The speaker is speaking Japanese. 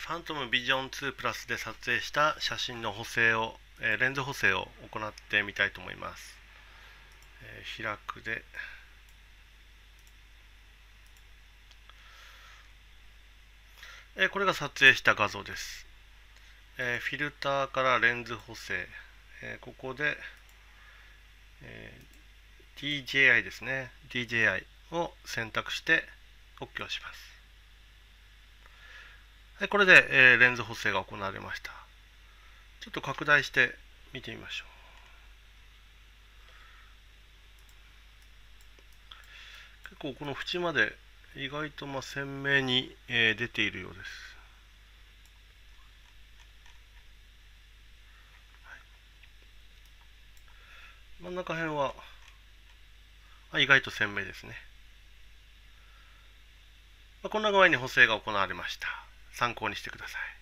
ファントムビジョン2プラスで撮影した写真の補正を、レンズ補正を行ってみたいと思います。開くで、これが撮影した画像です。フィルターからレンズ補正、ここで、DJI ですね。DJI を選択して OK をします。これで、レンズ補正が行われました。ちょっと拡大して見てみましょう。結構この縁まで意外と鮮明に、出ているようです。真ん中辺は意外と鮮明ですね。こんな具合に補正が行われました。参考にしてください。